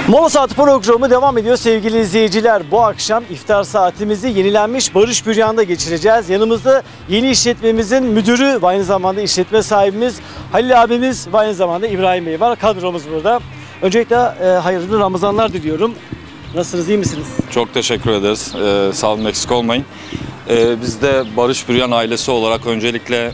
Mola Saati programı devam ediyor sevgili izleyiciler. Bu akşam iftar saatimizi yenilenmiş Barış Büryan'da geçireceğiz. Yanımızda yeni işletmemizin müdürü ve aynı zamanda işletme sahibimiz Halil abimiz ve aynı zamanda İbrahim Bey var. Kadromuz burada. Öncelikle hayırlı Ramazanlar diliyorum. Nasılsınız, iyi misiniz? Çok teşekkür ederiz. Sağ olun, eksik olmayın. Biz de Barış Büryan ailesi olarak öncelikle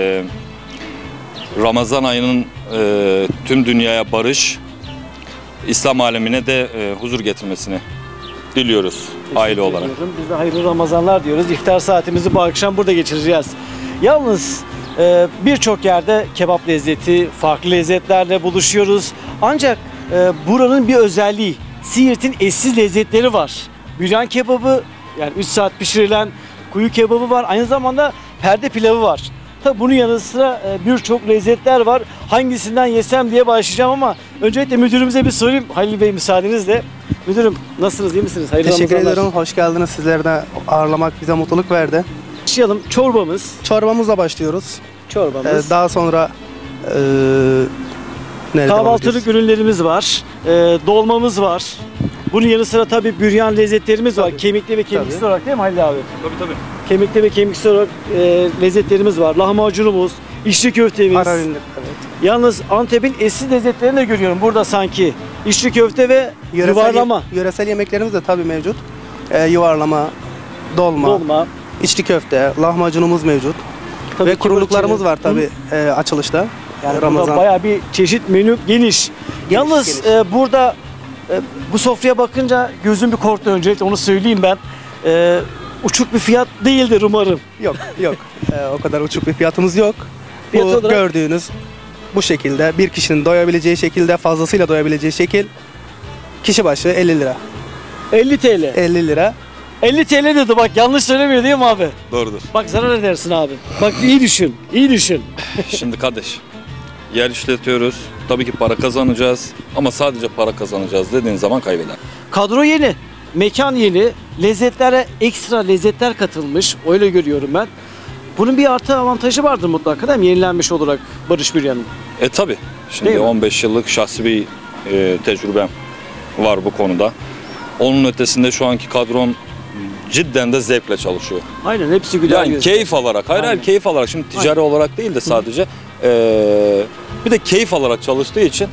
Ramazan ayının tüm dünyaya barış, İslam alemine de huzur getirmesini diliyoruz aile olarak. Biz de hayırlı Ramazanlar diyoruz. İftar saatimizi bu akşam burada geçireceğiz. Yalnız birçok yerde kebap lezzeti, farklı lezzetlerle buluşuyoruz. Ancak buranın bir özelliği, Siirt'in eşsiz lezzetleri var. Büryan kebabı, yani 3 saat pişirilen kuyu kebabı var. Aynı zamanda perde pilavı var. Tabi bunun yanı sıra birçok lezzetler var. Hangisinden yesem diye başlayacağım ama öncelikle müdürümüze bir sorayım. Halil Bey müsaadenizle. Müdürüm nasılsınız, iyi misiniz? Hayırlı Teşekkür Ramazanlar. ederim. Hoş geldiniz. Sizleri de ağırlamak bize mutluluk verdi. Başlayalım. Çorbamız. Çorbamızla başlıyoruz. Çorbamız. Daha sonra Kahvaltılık ürünlerimiz var. Dolmamız var. Bunun yanı sıra tabii büryan lezzetlerimiz var. Tabii. Kemikli ve kemiksiz olarak değil mi Halil abi? Tabii. Kemikli ve kemiksiz olarak lezzetlerimiz var. Lahmacunumuz, içli köftemiz. ara ürünler. Evet. Yalnız Antep'in eşsiz lezzetlerini de görüyorum burada sanki. İçli köfte ve yuvarlama. Yöresel yemeklerimiz de tabii mevcut. Yuvarlama, dolma, içli köfte, lahmacunumuz mevcut. Tabii ve ki kuruluklarımız böyle var tabii açılışta. Yani Ramazan. burada bayağı bir çeşit menü geniş. Yalnız burada bu sofraya bakınca gözüm bir korktu, öncelikle onu söyleyeyim ben. Uçuk bir fiyat değildir umarım. Yok. O kadar uçuk bir fiyatımız yok. Fiyat Bu olarak- gördüğünüz bu şekilde bir kişinin doyabileceği şekilde, fazlasıyla doyabileceği şekil kişi başı 50 lira. 50 TL. 50 lira. 50 TL dedi, bak yanlış söylemiyor değil mi abi? Doğrudur. Bak zarar edersin abi. Bak iyi düşün, iyi düşün. Şimdi kardeş, yer işletiyoruz. Tabii ki para kazanacağız ama sadece para kazanacağız dediğin zaman kaybeder. Kadro yeni, mekan yeni, lezzetlere ekstra lezzetler katılmış, öyle görüyorum ben. Bunun bir artı avantajı vardır mutlaka değil mi? Yenilenmiş olarak Barış Büryan'ın. Tabii. Şimdi Değil mi? 15 yıllık şahsi bir tecrübem var bu konuda. Onun ötesinde şu anki kadron cidden de zevkle çalışıyor. Aynen, hepsi güler Yani yüz. keyif alarak, hayır keyif alarak. Şimdi ticari olarak değil de sadece bir de keyif alarak çalıştığı için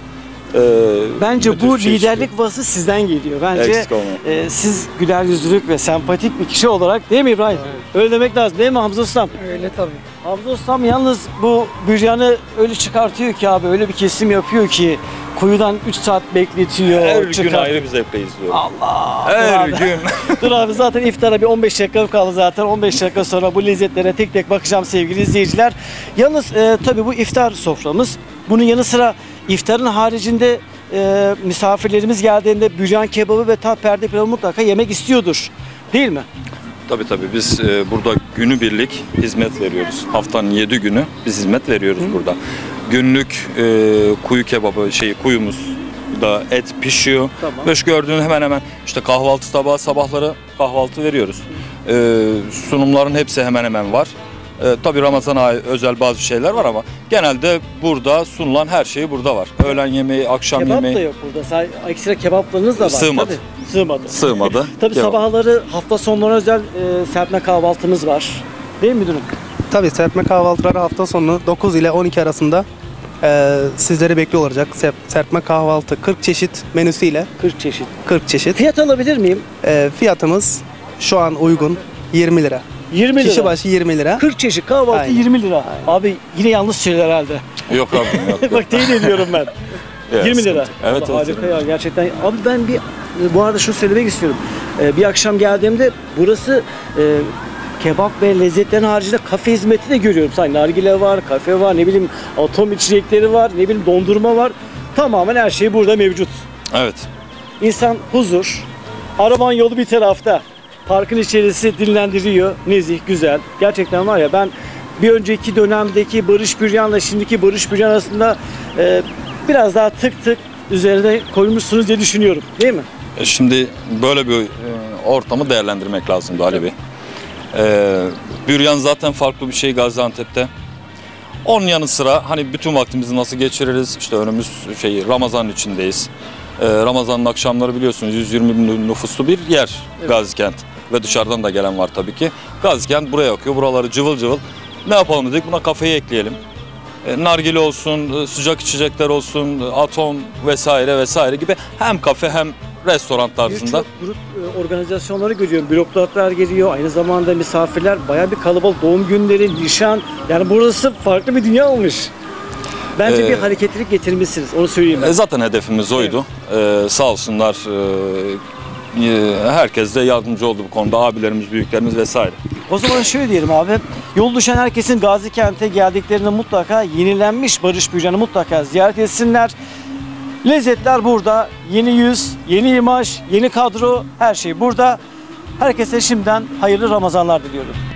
Bence müthiş bu bir şey liderlik vasfı sizden geliyor. Bence Eksik olma. siz güler yüzlülük ve sempatik bir kişi olarak, değil mi İbrahim? Öyle demek lazım değil mi Hamza Ustam? Öyle tabii. Hamza Ustam yalnız bu büryanı öyle çıkartıyor ki abi, öyle bir kesim yapıyor ki kuyudan 3 saat bekletiyor. Her gün çıkartıyor. ayrı bir zevkle izliyorum. Allah! Her Dur abi. gün. Dur abi, zaten iftara bir 15 dakika kaldı zaten. 15 dakika sonra bu lezzetlere tek tek bakacağım sevgili izleyiciler. Yalnız tabii bu iftar soframız. Bunun yanı sıra iftarın haricinde misafirlerimiz geldiğinde büryan kebabı ve perde pilavı mutlaka yemek istiyordur. Değil mi? Tabii biz burada günübirlik hizmet veriyoruz. Haftanın 7 günü biz hizmet veriyoruz burada. Günlük kuyu kebabı kuyumuz da et pişiyor. Tamam. Ve şu gördüğün hemen işte kahvaltı tabağı, sabahları kahvaltı veriyoruz. Sunumların hepsi hemen hemen var. Tabii Ramazan'a özel bazı şeyler var ama genelde burada sunulan her şey burada var. Öğlen yemeği, akşam Kebap yemeği da yok burada. Ekstra kebaplarınız da var. Sığmadı. Tabii. sığmadı. Tabii Kebap. sabahları hafta sonları özel serpme kahvaltımız var. Değil mi müdürüm? Tabii serpme kahvaltıları hafta sonu 9 ile 12 arasında sizleri bekliyor olacak. Serpme kahvaltı 40 çeşit menüsüyle 40 çeşit. 40 çeşit. Fiyat alabilir miyim? Fiyatımız şu an uygun 20 lira. 20 lira. Kişi başı 20 lira. 40 çeşit kahvaltı Aynen. 20 lira. Abi yine yanlış söylüyor herhalde. Yok abi yok. Bak teyit ediyorum ben. Ya, 20 lira. sıkıntı. Evet, Allah, harika ya gerçekten. Abi ben bu arada şunu söylemek istiyorum. Bir akşam geldiğimde burası kebap ve lezzetlerin haricinde kafe hizmeti de görüyorum. Sanki nargile var, kafe var, ne bileyim atom içecekleri var, ne bileyim dondurma var. Tamamen her şey burada mevcut. Evet. İnsan huzur, araban yolu bir tarafta. Parkın içerisi dinlendiriyor, nezih, güzel. Gerçekten var ya, ben bir önceki dönemdeki Barış Büryan'la şimdiki Barış Büryan arasında biraz daha tık üzerine koymuşsunuz diye düşünüyorum. Değil mi? Şimdi böyle bir ortamı değerlendirmek lazımdı Ali Bey. Büryan zaten farklı bir şey Gaziantep'te. Onun yanı sıra hani bütün vaktimizi nasıl geçiririz? İşte önümüz Ramazan içindeyiz. Ramazan'ın akşamları biliyorsunuz 120 bin nüfuslu bir yer Gazikent. Ve dışarıdan da gelen var tabii ki. Gazikent buraya akıyor. Buraları cıvıl cıvıl. Ne yapalım dedik? Buna kafeyi ekleyelim. Nargile olsun, sıcak içecekler olsun, atom vesaire vesaire gibi hem kafe hem restoran tarzında. Birçok grup organizasyonları görüyorum. Bürokratlar geliyor. Aynı zamanda misafirler. Bayağı bir kalabalık. Doğum günleri, nişan. Yani burası farklı bir dünya olmuş. Bence bir hareketlilik getirmişsiniz. Onu söyleyeyim ben. Zaten hedefimiz oydu. Sağ olsunlar. Herkes de yardımcı oldu bu konuda. Abilerimiz, büyüklerimiz vesaire. O zaman şöyle diyelim abi. Yol düşen herkesin Gazikent'e geldiklerinde mutlaka yenilenmiş Barış Bürcan'ı mutlaka ziyaret etsinler. Lezzetler burada. Yeni yüz, yeni imaj, yeni kadro, her şey burada. Herkese şimdiden hayırlı Ramazanlar diliyorum.